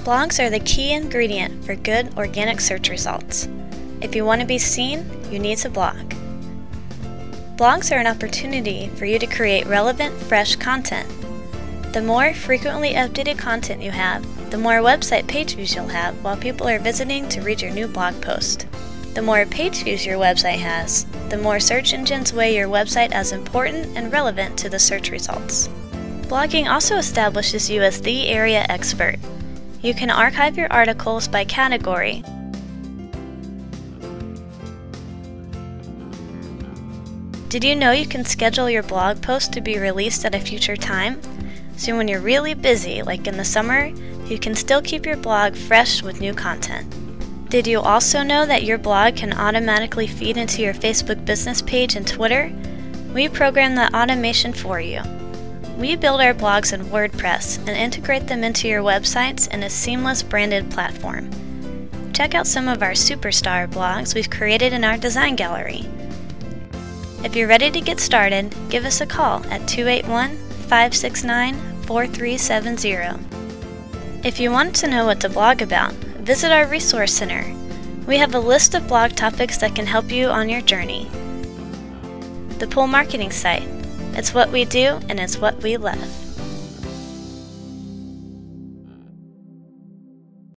Blogs are the key ingredient for good organic search results. If you want to be seen, you need to blog. Blogs are an opportunity for you to create relevant, fresh content. The more frequently updated content you have, the more website page views you'll have while people are visiting to read your new blog post. The more page views your website has, the more search engines weigh your website as important and relevant to the search results. Blogging also establishes you as the area expert. You can archive your articles by category. Did you know you can schedule your blog post to be released at a future time? So when you're really busy, like in the summer, you can still keep your blog fresh with new content. Did you also know that your blog can automatically feed into your Facebook business page and Twitter? We program that automation for you. We build our blogs in WordPress and integrate them into your websites in a seamless branded platform. Check out some of our superstar blogs we've created in our design gallery. If you're ready to get started, give us a call at 281-569-4370. If you want to know what to blog about, visit our Resource Center. We have a list of blog topics that can help you on your journey. The Pool Marketing Site. It's what we do and it's what we love.